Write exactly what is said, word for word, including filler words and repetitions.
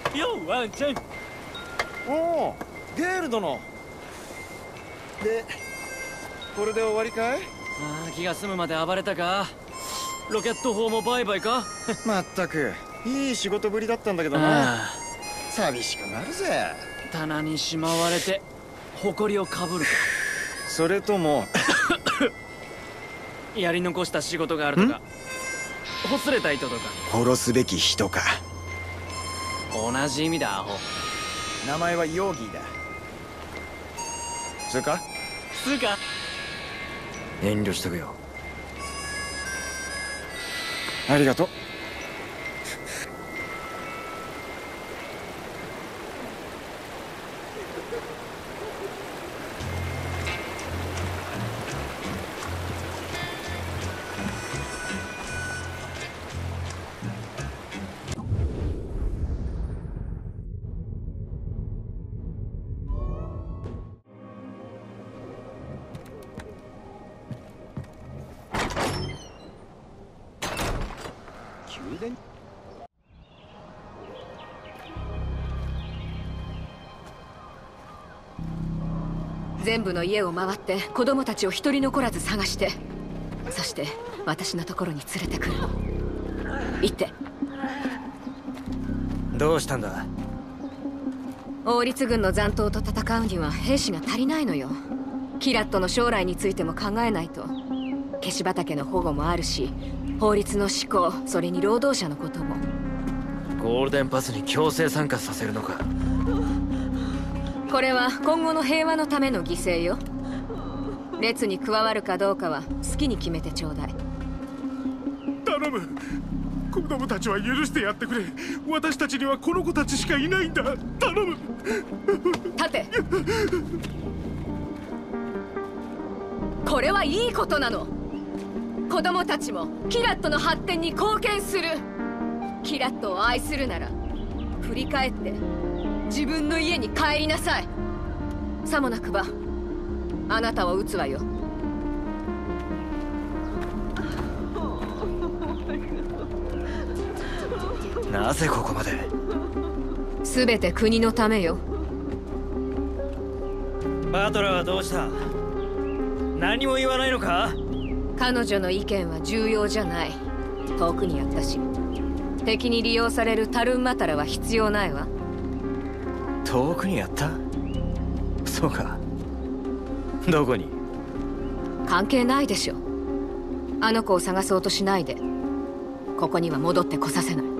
ようワンちゃん。おお、ゲール殿。で、これで終わりかい？ ああ、気が済むまで暴れたか。ロケット砲もバイバイか。 まったくいい仕事ぶりだったんだけどな。寂しくなるぜ。 棚にしまわれて埃をかぶるか、 それともやり残した仕事があるとか、ほつれた糸とか。 殺すべき人か。 同じ意味だアホ。 名前はヨーギーだ。つうかつうか遠慮しとくよ。ありがとう。宮殿？ 全部の家を回って子供たちを一人残らず探して、そして私のところに連れてくるの。行って。 どうしたんだ？ 王立軍の残党と戦うには兵士が足りないのよ。キラットの将来についても考えないと。ケシ畑の保護もあるし、法律の施行、それに労働者のことも。 ゴールデンパスに強制参加させるのか。 これは今後の平和のための犠牲よ。列に加わるかどうかは好きに決めてちょうだい。 頼む、子供たちは許してやってくれ。私たちにはこの子たちしかいないんだ。頼む。 立て。これはいいことなの。子供たちもキラットの発展に貢献する。キラットを愛するなら振り返って自分の家に帰りなさい。さもなくばあなたを撃つわよ。 なぜここまで？ 全て国のためよ。 バトラーはどうした？何も言わないのか？ 彼女の意見は重要じゃない。遠くにやったし、敵に利用されるタルンマタラは必要ないわ。 遠くにやった？そうか。どこに？ 関係ないでしょ。あの子を探そうとしないで。ここには戻ってこさせない。